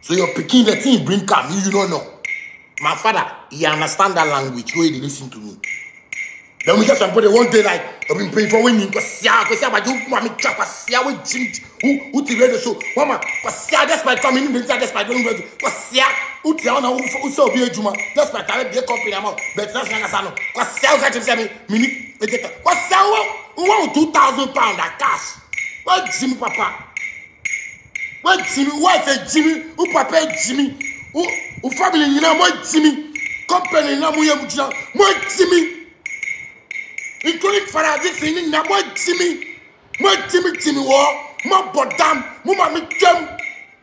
So you're picking the thing, bring come, you don't know. My father, he understand that language, where he listen to me. Then we get somebody one day like, I've been praying for winning, because but you want me to trap a with Jim, who to the show. Mama, because that's my coming, that's my doing, because who tell now who so be a Juma, that's my time, be a company amount, but that's not a son. Because sell got to say me, what's sell? Who want 2,000 pounds at cash? What Jimmy Papa? What Jimmy? What is Jimmy? Who Papa Jimmy? Who family, you know, what Jimmy? Company, no more, what Jimmy? Including Father Dixon, now what Jimmy? What Jimmy war? My bottom, Mumma Mitchum.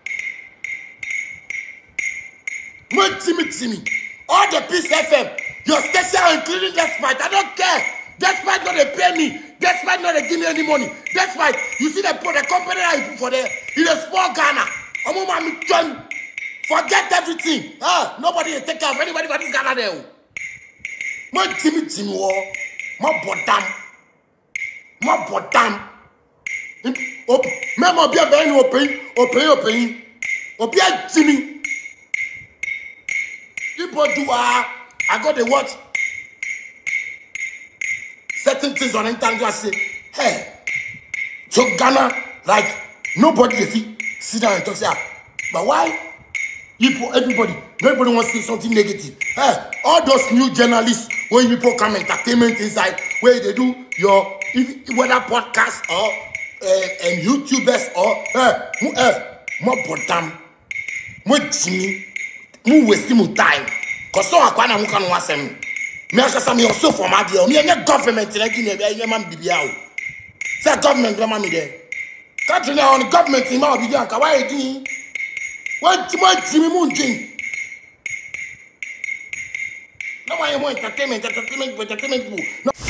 What Jimmy? All the Peace FM, your station, including Despite, I don't care. Despite not they pay me, despite not they give me any money. Despite you see the company that you put for there, in a small Ghana. Mumma Mitchum. Forget everything. Nobody will take care of anybody but this Ghana there. What Jimmy war? My bottom. Même au bien ben au pays. Au bien Jimmy. People do I got to watch certain things on internet. I say, hey, so Ghana, like nobody sit down and talk. Say, but why? Everybody wants to say something negative. Hey, all those new journalists when people come entertainment inside, where they do your whether podcast or and YouTubers or more bottom, more Jimmy, more wasting more time. Cause so I can't want some. Me ask some you so for my deal. Me any government like in a man bibiao. Say government grandma me there. Country now on the government in my bibiao. Why doing? What Jimmy Moon? No, I want entertainment.